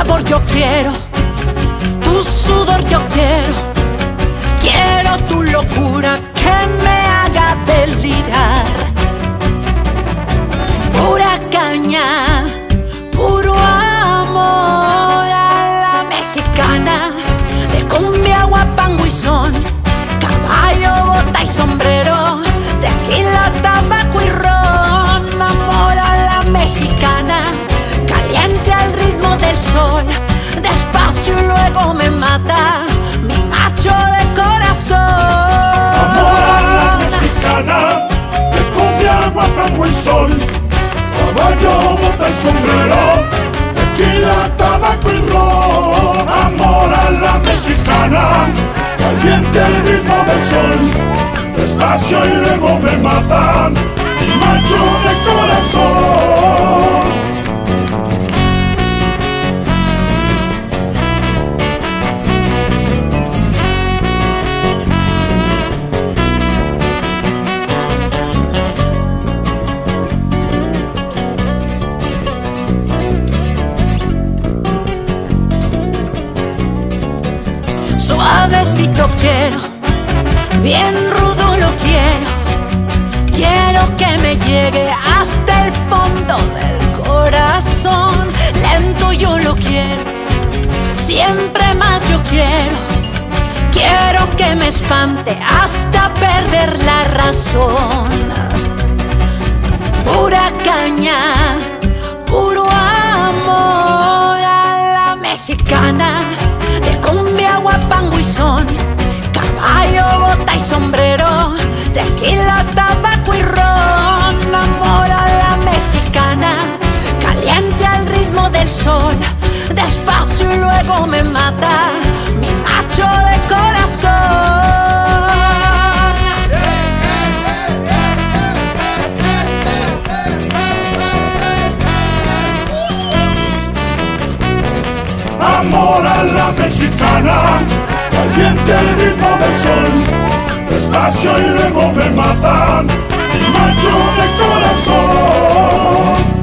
sabor yo quiero, tu sudor yo quiero, quiero tu locura que me haga delirar. Pura caña, puro amor a la mexicana, de cumbia, guapango y son, caballo, bota y sombrero, tequila, tabaco y ron. Amor a la mexicana, caliente al ritmo del sol, despacio y luego me mata mi macho de corazón. Amor a la mexicana, de cumbia, guapango y sol, caballo, bota y sombrero, tequila, tabaco y ron. Amor a la mexicana, caliente al ritmo del sol, despacio y luego me matan, macho de corazón. Suavecito quiero, bien rudo lo quiero, quiero que me llegue hasta el fondo del corazón. Lento yo lo quiero, siempre más yo quiero, quiero que me espante hasta perder la razón. Pura caña, puro amor a la mexicana, de cumbia, guapango y son, caballo, bota y sombrero, tequila, tabaco y ron. Amor a la mexicana, caliente al ritmo del sol, despacio y luego me mata mi macho de corazón. Amor a la mexicana, caliente el ritmo del sol, despacio y luego me matan, macho de corazón.